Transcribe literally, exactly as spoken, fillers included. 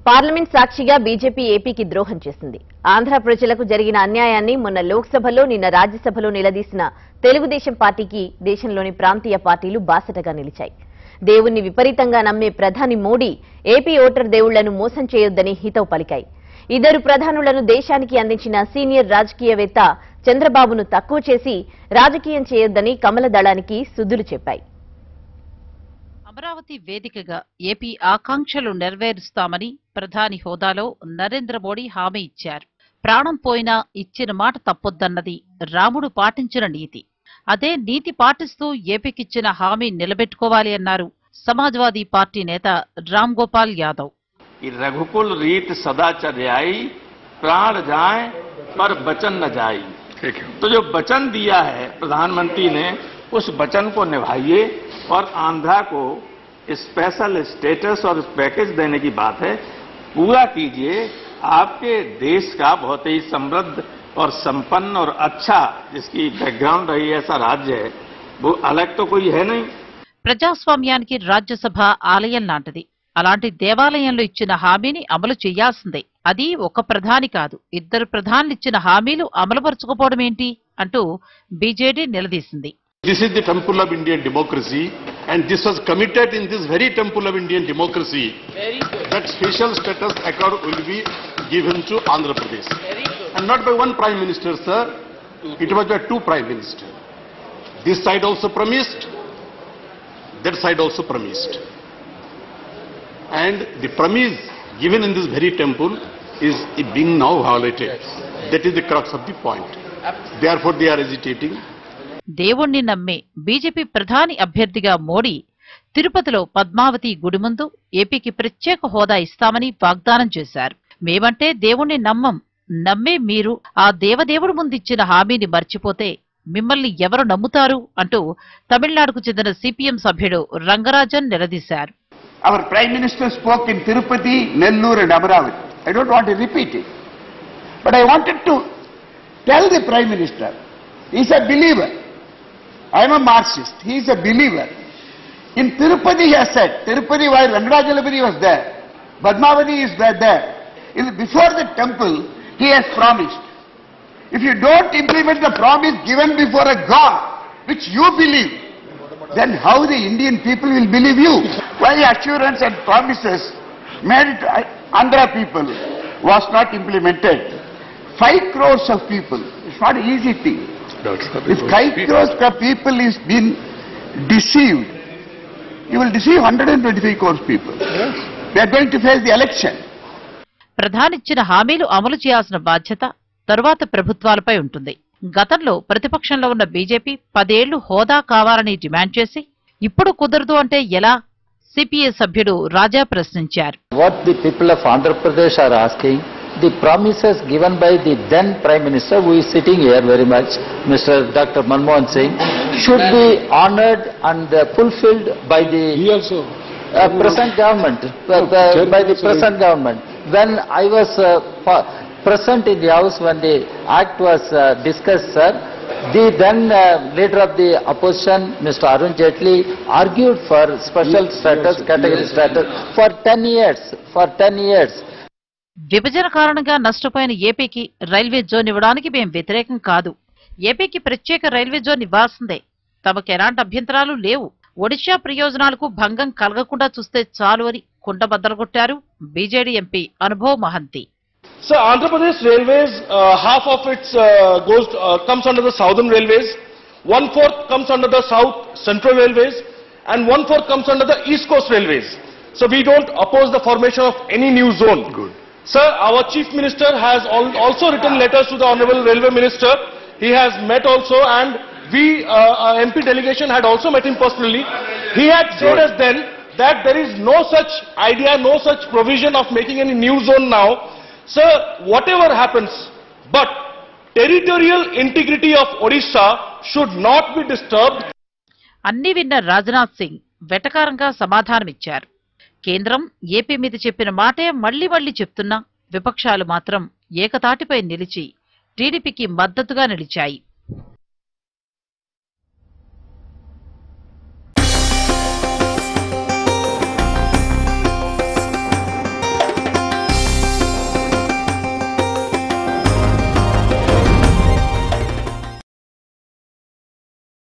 Parliament సాక్షిగా BJP ఏపీకి ద్రోహం చేసింది. ఆంధ్ర ప్రజలకు జరిగిన అన్యాయాన్ని మొన్న లోక్సభలో, నిన్న రాజ్యసభలో నిలదీసిన తెలుగుదేశం పార్టీకి దేశంలోని ప్రాంతీయ పార్టీలు బాసటగా నిలిచాయి. దేవుణ్ణి విపరీతంగా నమ్మే ప్రధాని మోడీ ఏపీ ఓటర్ దేవుళ్లను మోసం చేయొద్దని హితవు పలికాయి. ఇద్దరు ప్రధానులను దేశానికి అందించిన సీనియర్ రాజకీయవేత్త చంద్రబాబును తక్కువ చేసి రాజకీయం చేయొద్దని కమల దళానికి సుద్దులు చెప్పాయి. అమరావతి వేదికగా ఏపీ ఆకాంక్షలు నెరవేరుస్తామని ప్రధాని హోదాలో నరేంద్ర మోడీ హామీ ఇచ్చారు. ప్రాణం పోయినా ఇచ్చిన మాట తప్పొద్దన్నది రాముడు పాటించిన నీతి. అదే నీతి పాటిస్తూ ఏపీకిచ్చిన హామీ నిలబెట్టుకోవాలి అన్నారు సమాజ్వాదీ పార్టీ నేత రామ్ గోపాల్ యాదవ్. रघुकुल रीत सदा चले आई, प्राण जाए पर वचन न जाए। तो जो वचन दिया है प्रधानमंत्री ने, उस वचन को निभाइए और आंध्रा को स्पेशल स्टेटस और पैकेज देने की बात है, पूरा कीजिए। आपके देश का बहुत ही समृद्ध और संपन्न और अच्छा जिसकी बैकग्राउंड रही ऐसा राज्य है, वो अलग तो कोई है नहीं। ప్రజాస్వామ్యానికి రాజ్యసభ ఆలయం లాంటిది. అలాంటి దేవాలయంలో ఇచ్చిన హామీని అమలు చేయాల్సిందే. అది ఒక ప్రధాని కాదు, ఇద్దరు ప్రధానులు ఇచ్చిన హామీలు అమలుపరచుకోవడం ఏంటి అంటూ బీజేడీ నిలదీసింది. This is the temple of Indian democracy, and this was committed in this very temple of Indian democracy that special status accord will be given to Andhra Pradesh. And not by one prime minister, sir. It was by two prime ministers. This side also promised, that side also promised. And the promise given in this very temple is being now violated. That is the crux of the point. Therefore they are agitating. దేవుణ్ణి నమ్మే BJP ప్రధాని అభ్యర్థిగా మోడీ తిరుపతిలో పద్మావతి గుడి ముందు ఏపీకి ప్రత్యేక హోదా ఇస్తామని వాగ్దానం చేశారు. మేమంటే దేవుణ్ణి నమ్మం, నమ్మే మీరు ఆ దేవదేవుడు ముందిచ్చిన హామీని మర్చిపోతే మిమ్మల్ని ఎవరు నమ్ముతారు అంటూ తమిళనాడుకు చెందిన సిపిఎం సభ్యుడు రంగరాజన్ నిలదీశారు. Our Prime Minister spoke in Tirupati, Nellore and Amaravati. I don't want to repeat it. But I wanted to tell the Prime Minister, he is a believer. I am a Marxist. He is a believer. In Tirupati he has said, Tirupati while Rangarajalaputhi was there, Padmavati is there. In, before the temple, he has promised. If you don't implement the promise given before a God, which you believe, then how the Indian people will believe you? Why assurance and promises made to Andhra people was not implemented? Five crores of people, it's not an easy thing. If five crores of people is been deceived, you will deceive one hundred twenty-five crores people. Yes. They are going to face the election. ప్రధానిచ్చిన హామీలు అమలు చేయాల్సిన బాధ్యత తరువాత ప్రభుత్వాలపై ఉంటుంది. గతంలో ప్రతిపక్షంలో ఉన్న బీజేపీ పదేళ్లు హోదా కావాలని డిమాండ్ చేసి ఇప్పుడు కుదరదు అంటే ఎలా? సిపిఐ సభ్యుడు రాజా ప్రశ్నించారు. What the people of Andhra Pradesh are asking, the promises given by the then Prime Minister, who is sitting here very much, Mister Doctor Manmohan Singh, should be honoured and uh, fulfilled by the uh, present government, uh, by the present government. When I was uh, present in the house when the act was uh, discussed, sir, the then uh, leader of the opposition, Mister Arun Jaitley, argued for special status, category status for ten years. For ten years. విభజన కారణంగా నష్టపోయిన ఏపీకి railway zone ఇవ్వడానికి మేం వ్యతిరేకం కాదు. ఏపీకి ప్రత్యేక రైల్వే జోన్ ఇవ్వాల్సిందే. తమకు ఎలాంటి అభ్యంతరాలు లేవు. ఒడిశా ప్రయోజనాలకు భంగం కలగకుండా చూస్తే చాలు అని కుండబద్దలుకొట్టారు BJD MP Anubhav Mahanti. So Andhra Pradesh Railways, uh, half of it uh, goes uh, comes under the Southern Railways, one fourth comes under the South Central Railways, and one fourth comes under the East Coast Railways. So we don't oppose the formation of any new zone. Good. Sir, our Chief Minister has al also written letters to the Honourable Railway Minister. He has met also, and we, uh, our M P delegation had also met him personally. He had said us then that there is no such idea, no such provision of making any new zone now. Sir, whatever happens, but territorial integrity of Odisha should not be disturbed. అన్ని విన్న రాజ్నాథ్ సింగ్ వెటకారంగా సమాధానమిచ్చారు. కేంద్రం AP మీద చెప్పిన మాటే మళ్లీ మళ్లీ చెప్తున్నా విపక్షాలు మాత్రం ఏకతాటిపై నిలిచి టీడీపీకి మద్దతుగా నిలిచాయి.